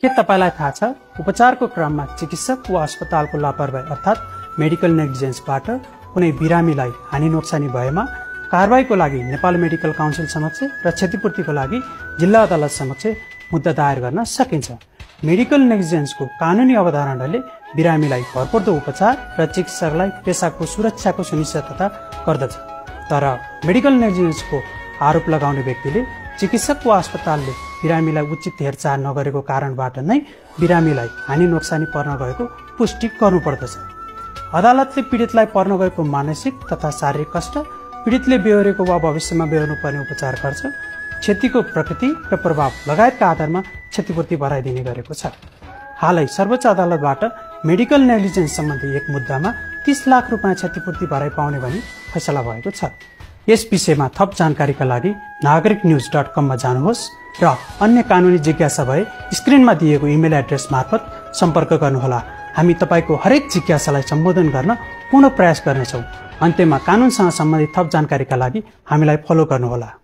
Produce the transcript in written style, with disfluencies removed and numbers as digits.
के तपाईलाई थाहा छ उपचारको क्रममा चिकित्सक वा अस्पतालको लापरवाही अर्थात् मेडिकल नेग्लिजेन्सबाट कुनै बिरामीलाई हानि नोक्सानी भएमा कारबाहीको लागि नेपाल मेडिकल काउन्सिल समक्ष र क्षतिपूर्तिको लागि जिल्ला अदालत समक्ष मुद्दा दायर गर्न सकिन्छ। मेडिकल नेग्लिजेन्सको कानुनी अवधारणाले बिरामीलाई भरपर्दो उपचार र चिकित्सकलाई पेसाको सुरक्षाको सुनिश्चितता गर्दछ। तर मेडिकल नेग्लिजेन्सको आरोप लगाउने व्यक्तिले चिकित्सक वा अस्पतालले बिरामीलाई उचित हेरचाह नगरेको कारणबाट नै बिरामीलाई हानि नोक्सानी पर्न गएको पुष्टि गर्नुपर्दछ। अदालतले पीडितलाई पर्न गएको मानसिक तथा शारीरिक कष्ट, पीडितले बेहोरेको वा भविष्यमा बेहोर्नु पर्ने उपचार खर्च, क्षतिको प्रकृति र प्रभाव लगायतका आधारमा क्षतिपूर्ति भराइदिने गरेको छ। हालै सर्वोच्च अदालतबाट मेडिकल नेग्लिजेन्स सम्बन्धी एक मुद्दामा 30 लाख रुपियाँ क्षतिपूर्ति भराइ पाउने भनी फैसला भएको छ। यस विषयमा थप जानकारीका लागि nagariknews.com मा जानुहोस् र अन्य कानुनी जिज्ञासा भए स्क्रिनमा दिएको इमेल एड्रेस मार्फत सम्पर्क गर्नुहोला। हामी तपाईको हरेक जिज्ञासालाई सम्बोधन गर्न पूर्ण प्रयास गर्नेछौँ। अन्त्यमा कानुनसँग सम्बन्धित थप जानकारीका लागि हामीलाई फलो गर्नुहोला।